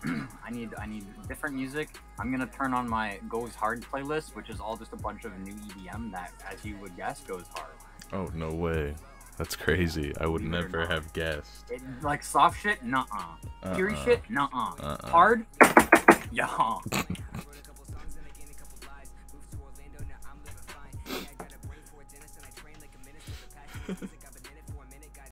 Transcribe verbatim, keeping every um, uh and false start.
I need I need different music. I'm gonna turn on my Goes Hard playlist, which is all just a bunch of new E D M that, as you would guess, goes hard. Oh, no way. That's crazy. I would Believe it or never not. have guessed. It, like soft shit, nuh-uh. Fury Uh-uh. shit, nuh-uh. Uh-uh. Hard, yeah.